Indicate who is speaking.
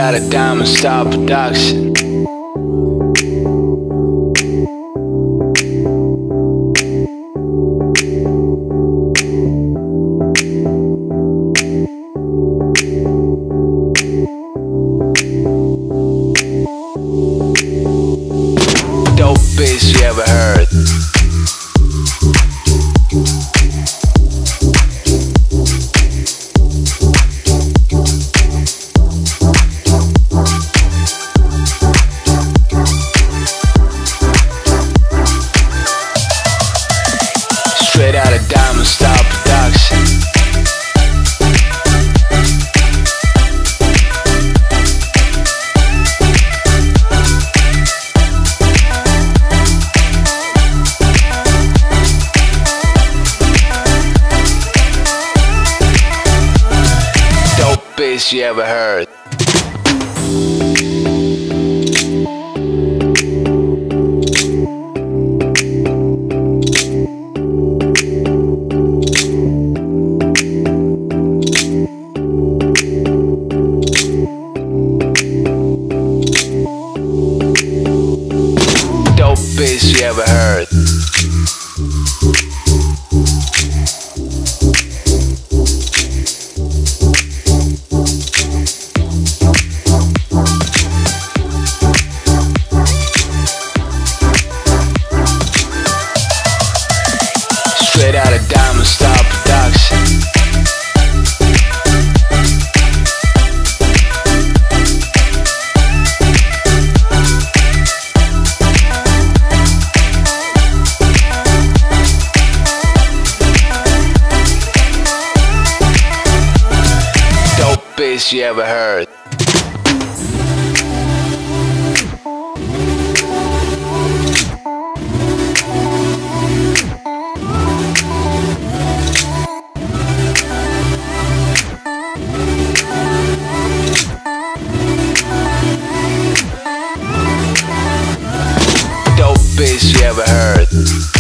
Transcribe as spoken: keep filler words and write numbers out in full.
Speaker 1: out of Diamond Star Production. Dope bass you ever heard. Straight out of Diamond Star Production. Dope bass you ever heard. Dope bass you ever heard. Straight out of Diamond Star Production. Dope bass you ever heard. Dope bass you ever heard.